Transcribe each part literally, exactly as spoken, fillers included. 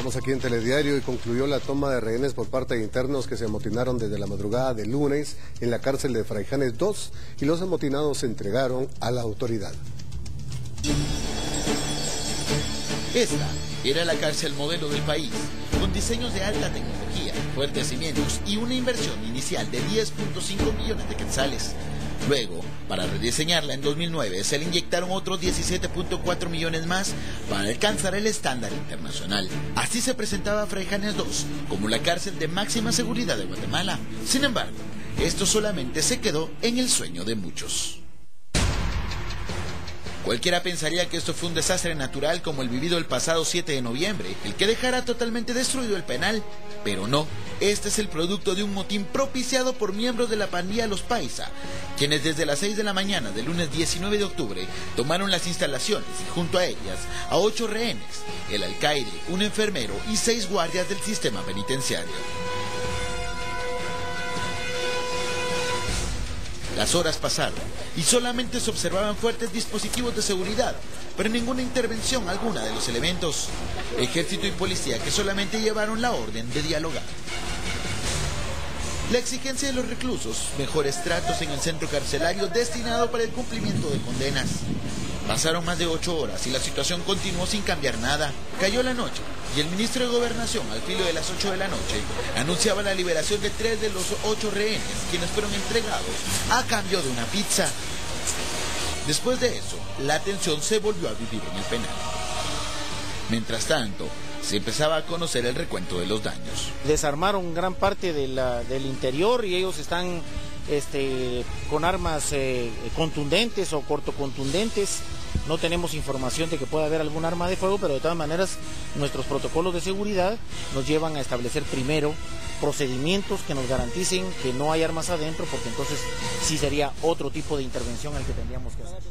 Estamos aquí en Telediario y concluyó la toma de rehenes por parte de internos que se amotinaron desde la madrugada del lunes en la cárcel de Fraijanes dos y los amotinados se entregaron a la autoridad. Esta era la cárcel modelo del país, con diseños de alta tecnología, fuertes cimientos y una inversión inicial de diez punto cinco millones de quetzales. Luego, para rediseñarla en dos mil nueve, se le inyectaron otros diecisiete punto cuatro millones más para alcanzar el estándar internacional. Así se presentaba Fraijanes dos como la cárcel de máxima seguridad de Guatemala. Sin embargo, esto solamente se quedó en el sueño de muchos. Cualquiera pensaría que esto fue un desastre natural como el vivido el pasado siete de noviembre, el que dejara totalmente destruido el penal. Pero no, este es el producto de un motín propiciado por miembros de la pandilla Los Paisa, quienes desde las seis de la mañana del lunes diecinueve de octubre tomaron las instalaciones y junto a ellas a ocho rehenes, el alcaide, un enfermero y seis guardias del sistema penitenciario. Las horas pasaron y solamente se observaban fuertes dispositivos de seguridad, pero ninguna intervención alguna de los elementos. Ejército y policía que solamente llevaron la orden de dialogar. La exigencia de los reclusos, mejores tratos en el centro carcelario destinado para el cumplimiento de condenas. Pasaron más de ocho horas y la situación continuó sin cambiar nada. Cayó la noche y el ministro de Gobernación, al filo de las ocho de la noche, anunciaba la liberación de tres de los ocho rehenes, quienes fueron entregados a cambio de una pizza. Después de eso, la tensión se volvió a vivir en el penal. Mientras tanto, se empezaba a conocer el recuento de los daños. Desarmaron gran parte de la, del interior y ellos están este, con armas eh, contundentes o cortocontundentes. No tenemos información de que pueda haber algún arma de fuego, pero de todas maneras nuestros protocolos de seguridad nos llevan a establecer primero procedimientos que nos garanticen que no hay armas adentro, porque entonces sí sería otro tipo de intervención el que tendríamos que hacer.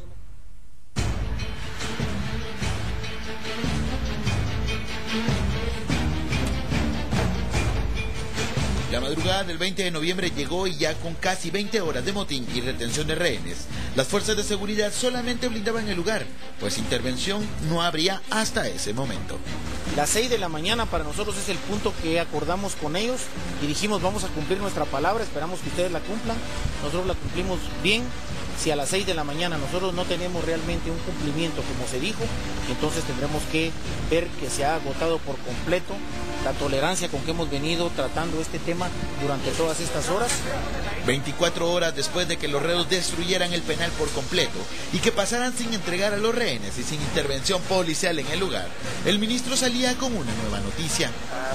La madrugada del veinte de noviembre llegó y ya con casi veinte horas de motín y retención de rehenes, las fuerzas de seguridad solamente blindaban el lugar, pues intervención no habría hasta ese momento. Las seis de la mañana para nosotros es el punto que acordamos con ellos y dijimos vamos a cumplir nuestra palabra, esperamos que ustedes la cumplan, nosotros la cumplimos bien. Si a las seis de la mañana nosotros no tenemos realmente un cumplimiento como se dijo, entonces tendremos que ver que se ha agotado por completo la tolerancia con que hemos venido tratando este tema durante todas estas horas. veinticuatro horas después de que los reos destruyeran el penal por completo y que pasaran sin entregar a los rehenes y sin intervención policial en el lugar, el ministro salía con una nueva noticia.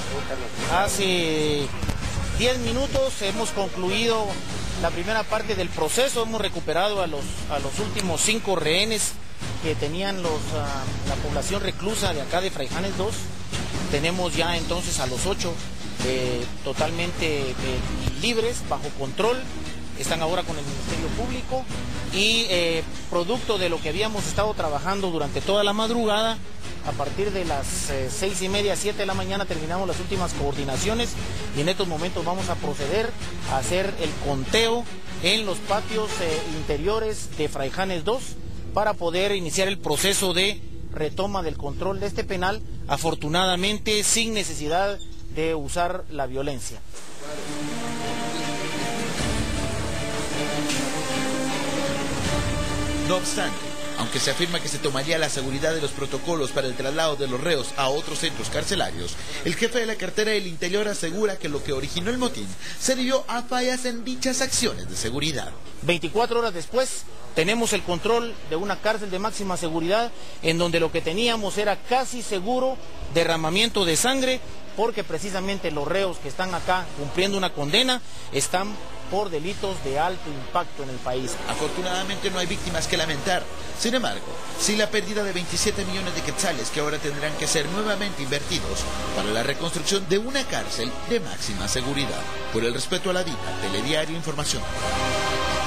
Hace diez minutos hemos concluido la primera parte del proceso, hemos recuperado a los, a los últimos cinco rehenes que tenían los, uh, la población reclusa de acá de Fraijanes dos. Tenemos ya entonces a los ocho eh, totalmente eh, libres, bajo control, están ahora con el Ministerio Público y eh, producto de lo que habíamos estado trabajando durante toda la madrugada, a partir de las eh, seis y media, siete de la mañana terminamos las últimas coordinaciones y en estos momentos vamos a proceder a hacer el conteo en los patios eh, interiores de Fraijanes dos para poder iniciar el proceso de retoma del control de este penal, afortunadamente sin necesidad de usar la violencia. No obstante, aunque se afirma que se tomaría la seguridad de los protocolos para el traslado de los reos a otros centros carcelarios, el jefe de la cartera del Interior asegura que lo que originó el motín se debió a fallas en dichas acciones de seguridad. veinticuatro horas después tenemos el control de una cárcel de máxima seguridad en donde lo que teníamos era casi seguro derramamiento de sangre, porque precisamente los reos que están acá cumpliendo una condena están por delitos de alto impacto en el país. Afortunadamente no hay víctimas que lamentar. Sin embargo, sí la pérdida de veintisiete millones de quetzales que ahora tendrán que ser nuevamente invertidos para la reconstrucción de una cárcel de máxima seguridad. Por el respeto a la vida, Telediario Información.